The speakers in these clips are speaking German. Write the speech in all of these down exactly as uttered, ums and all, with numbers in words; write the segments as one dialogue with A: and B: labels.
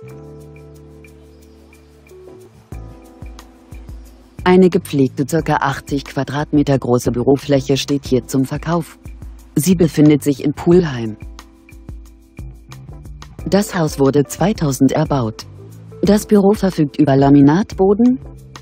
A: Eine gepflegte ca. achtzig Quadratmeter große Bürofläche steht hier zum Verkauf. Sie befindet sich in Pulheim. Das Haus wurde zweitausend erbaut. Das Büro verfügt über Laminatboden,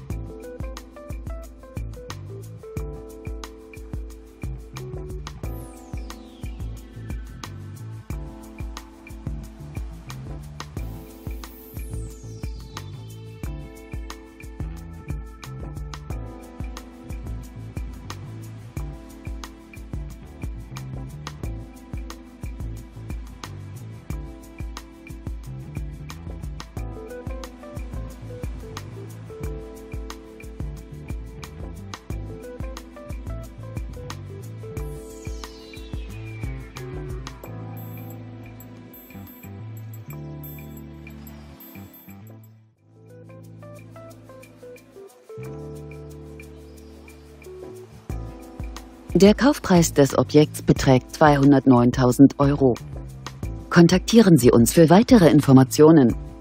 A: der Kaufpreis des Objekts beträgt zweihundertneuntausend Euro. Kontaktieren Sie uns für weitere Informationen.